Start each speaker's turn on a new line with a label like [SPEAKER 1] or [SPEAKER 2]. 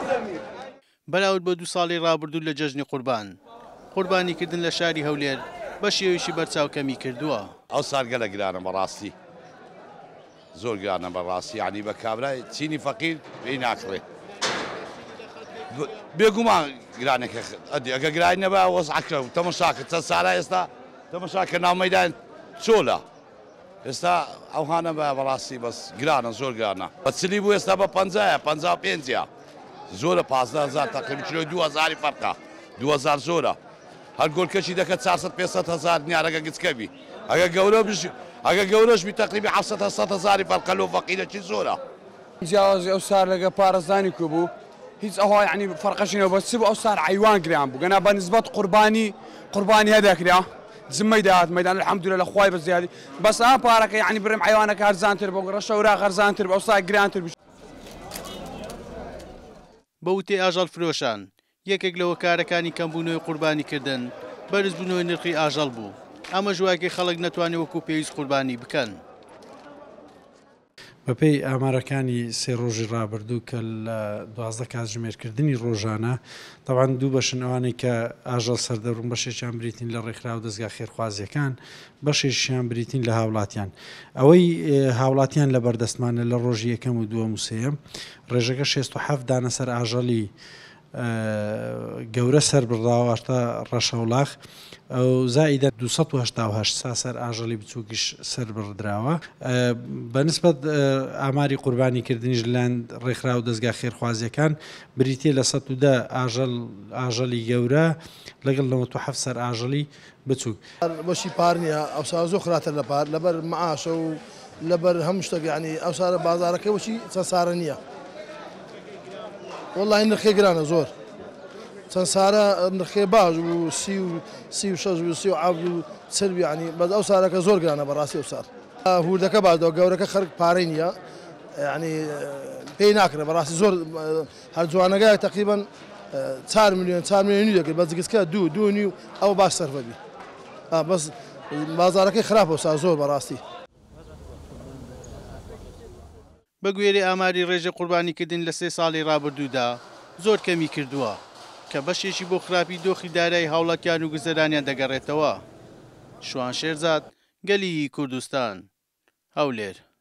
[SPEAKER 1] بەراورد بە 2 ساڵی ڕابردوو لە جەژنی قوربانیکردن لە شاری هەولێر بە شێوەیەکی بەرچاوکەمی کردووە.
[SPEAKER 2] ئەو سال گەلە گرانە بەڕاستی، زۆر گرانە بەڕاستی، ینی بە کابرای چینی فەقیر پێی ناکڕێ. بێگومان گرانێکە ئەگە گرای نەبا وەزعەکە و تەمەشاکە چەند ساڵە ئێستا تەمەشاکە ناو مەیدان چۆلە. ئێستا ئەوهانە بە بەڕاستی بەس گرانە، زۆر گرانە. بە چلی بوو ئێستا بە 55 زۆرە 15,000 تقریبا کیلۆی 2,000 فەرقە، 2,000 زۆرە. هەر گۆلکەشی دەکات 400-500,000 دیارەکە گچکەبی. ئەگە گەورەشبی تقریبا 700-800,000 فەرقە لۆ فەقیرەکی زۆرە.
[SPEAKER 3] جیاوازی ئەو سار لەگە پارێزانی کوبوو هیچ ئەوها یعنی فەرقەشینەوە بەس بۆ ئەو سار حیوان گران بوو گەنا بە نسبەت قوربانی هەدەکرا زمەی داهات مەدان الحەمدولە لە خوای بەزیادی بەس ئا پارەکە یعنی برم حیوانەکە هەرزانتر بۆ ڕەشە وراق هەرزانتر بە ئەو سار گرانتر بوو.
[SPEAKER 1] بە وتەی ئاژەڵ فرۆشان یەکێک لە هۆکارەکانی کەمبوونەوەی قوربانیکردن بەرزبوونەوەی نرخی ئاژەڵ بوو. ئەمە ژواکەی خەڵک نەتوانێت وەکو پێویست قوربانی بکەن.
[SPEAKER 4] بەپێی ئامارەکانی سێ ڕۆژی ڕابردوو کە لە 12 کاتژمێرکردنی ڕۆژانە تەوان دوو بەشن ئەوانەی کە ئاژەڵ سەردەبڕن بەشێکیان بریتین لە ڕێکخرا و دەستگا خێرخوازیەکان بەشێکیان بریتین لە هاوڵاتیان. ئەوەی هاوڵاتیان لە بەردەستمانە لە ڕۆژی یەکەم و دووەم و سێەم ڕێژەکە 67 دانە سەر ئاژەڵی گەورە سەر بڕاوە تا ڕەشەوڵاخ ئەو زائیدە 288 سەر ئاژەڵی بچووکیش سەر بڕدراوە. بەنسبەت ئاماری قوربانیکردنیش لەلاەن ڕێکخرا و دەستگا خێرخوازیەکان بریتێ لە 110 ئاژەڵی گەورە لەگەڵ 97 سەر ئاژەڵی بچووک.
[SPEAKER 5] بەشی پار نییە ئەوسا زۆر خراتر لە پار لەبەر مەعاشە و لەبەر هەموو شتێک ینی ئەوسارە بازارەکە وەچی چەند سارە نییە. والله نرخێ گرانە زۆر چەند سارە نرخێ باش و 36 و 37 و سربی ینی بەس ئەو سارەکە زۆر گرانە بەڕاستی ئەو سار. هوردەکە باشەوە گەورەکە خەرک پارەی نییە ینی پێی ناکرێ بەڕاستی زۆر هەر جوانەکە تقریبا 4 میلیۆن دەکرد بە جگسکە 2.5 ئەو باش سەرفەبی بەس بازارەکەی خراپە سا زۆر بەڕاستی.
[SPEAKER 1] بە گوێرەی ئاماری ڕێژە قوربانیکردن لە 3 ساڵی ڕابردوودا زۆر کەمی کردووە کە بەشێکی بۆ خراپی دۆخی دارایی هاوڵاتیان و گوزەرانیان دەگەڕێتەوە. شوان شێرزاد، گەلی کوردستان، هەولێر.